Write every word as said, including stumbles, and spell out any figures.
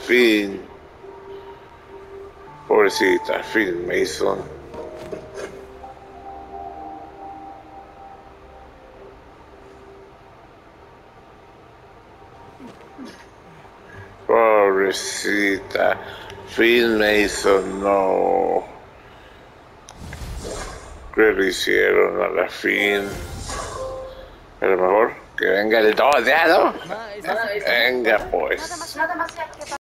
Finn. Pobrecita, Finn Mason. Pobrecita, Finn Mason, no. ¿Qué le hicieron a la Finn? Pero mejor que venga el todeado. Venga pues.